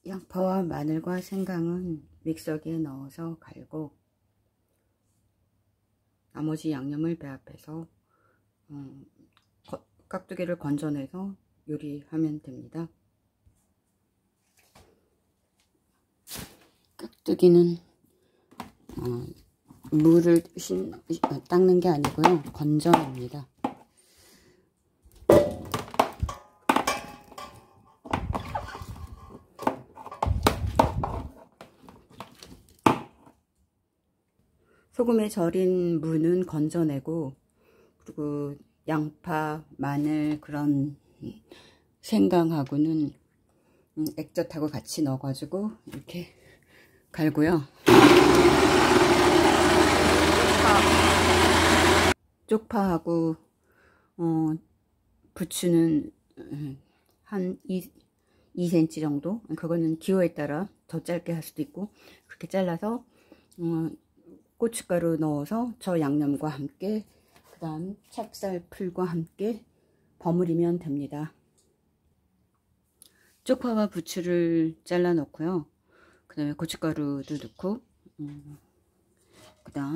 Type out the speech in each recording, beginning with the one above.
양파와 마늘과 생강은 믹서기에 넣어서 갈고 나머지 양념을 배합해서 깍두기를 건져내서 요리하면 됩니다. 깍두기는 물을 닦는 게 아니고요, 건져냅니다. 소금에 절인 무는 건져내고, 그리고 양파, 마늘, 그런 생강하고는 액젓하고 같이 넣어가지고 이렇게 갈고요. 쪽파하고 부추는 한 2cm 정도, 그거는 기호에 따라 더 짧게 할 수도 있고, 그렇게 잘라서 고춧가루 넣어서 저 양념과 함께, 그 다음 찹쌀풀과 함께 버무리면 됩니다. 쪽파와 부추를 잘라 넣고요, 그 다음에 고춧가루도 넣고, 그 다음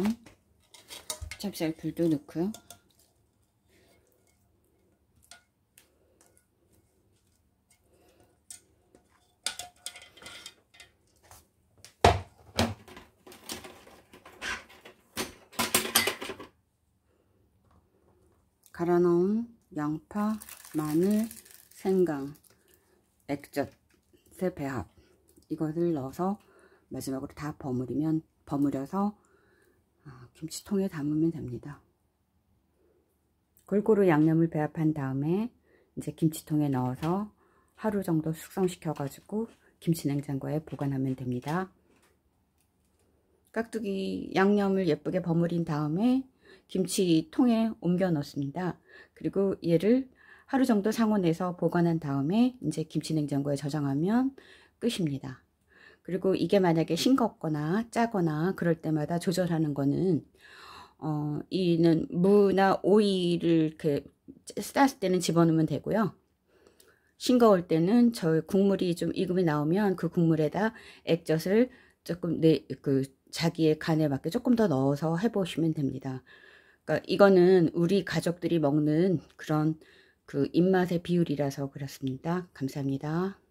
찹쌀풀도 넣고요, 갈아 넣은 양파, 마늘, 생강, 액젓의 배합, 이것을 넣어서 마지막으로 다 버무려서 김치통에 담으면 됩니다. 골고루 양념을 배합한 다음에 이제 김치통에 넣어서 하루 정도 숙성시켜 가지고 김치냉장고에 보관하면 됩니다. 깍두기 양념을 예쁘게 버무린 다음에 김치통에 옮겨 넣습니다. 그리고 얘를 하루 정도 상온에서 보관한 다음에 이제 김치냉장고에 저장하면 끝입니다. 그리고 이게 만약에 싱겁거나 짜거나 그럴 때마다 조절하는 거는 이는 무나 오이를 이렇게 쌌을 때는 집어넣으면 되고요. 싱거울 때는 저 국물이 좀 익음이 나오면 그 국물에다 액젓을 조금 자기의 간에 맞게 조금 더 넣어서 해보시면 됩니다. 그러니까 이거는 우리 가족들이 먹는 그런 그 입맛의 비율이라서 그렇습니다. 감사합니다.